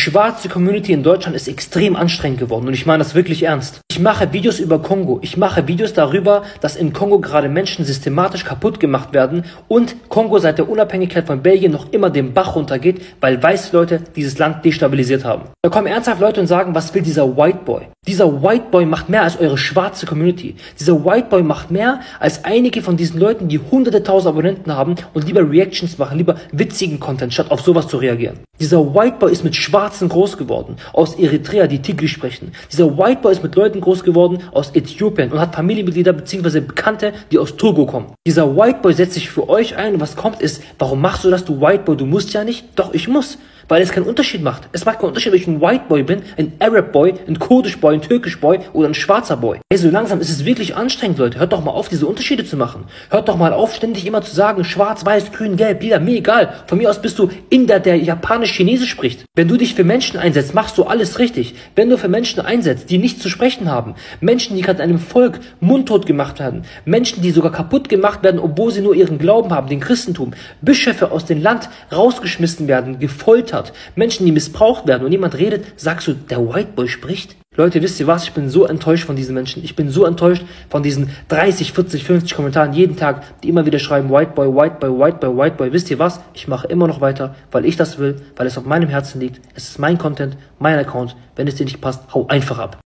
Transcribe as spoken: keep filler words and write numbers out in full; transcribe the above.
schwarze Community in Deutschland ist extrem anstrengend geworden und ich meine das wirklich ernst. Ich mache Videos über Kongo. Ich mache Videos darüber, dass in Kongo gerade Menschen systematisch kaputt gemacht werden und Kongo seit der Unabhängigkeit von Belgien noch immer den Bach runtergeht, weil weiße Leute dieses Land destabilisiert haben. Da kommen ernsthaft Leute und sagen, was will dieser White Boy? Dieser White Boy macht mehr als eure schwarze Community. Dieser White Boy macht mehr als einige von diesen Leuten, die hunderte tausend Abonnenten haben und lieber Reactions machen, lieber witzigen Content, statt auf sowas zu reagieren. Dieser White Boy ist mit Schwarzen groß geworden, aus Eritrea, die Tigri sprechen. Dieser White Boy ist mit Leuten groß geworden aus Äthiopien und hat Familienmitglieder bzw. Bekannte, die aus Togo kommen. Dieser White Boy setzt sich für euch ein und was kommt ist, warum machst du das, du White Boy? Du musst ja nicht. Doch, ich muss. Weil es keinen Unterschied macht. Es macht keinen Unterschied, ob ich ein White Boy bin, ein Arab Boy, ein Kurdisch Boy, ein Türkisch Boy oder ein schwarzer Boy. Hey, so langsam ist es wirklich anstrengend, Leute. Hört doch mal auf, diese Unterschiede zu machen. Hört doch mal auf, ständig immer zu sagen, schwarz, weiß, grün, gelb, lila, mir egal. Von mir aus bist du Inder, der Japanisch-Chinesisch spricht. Wenn du dich für Menschen einsetzt, machst du alles richtig. Wenn du für Menschen einsetzt, die nichts zu sprechen haben, Menschen, die gerade einem Volk mundtot gemacht werden, Menschen, die sogar kaputt gemacht werden, obwohl sie nur ihren Glauben haben, den Christentum, Bischöfe aus dem Land rausgeschmissen werden, gefoltert, Menschen, die missbraucht werden und jemand redet, sagst du, der White Boy spricht? Leute, wisst ihr was? Ich bin so enttäuscht von diesen Menschen. Ich bin so enttäuscht von diesen dreißig, vierzig, fünfzig Kommentaren jeden Tag, die immer wieder schreiben, White Boy, White Boy, White Boy, White Boy. Wisst ihr was? Ich mache immer noch weiter, weil ich das will, weil es auf meinem Herzen liegt. Es ist mein Content, mein Account. Wenn es dir nicht passt, hau einfach ab.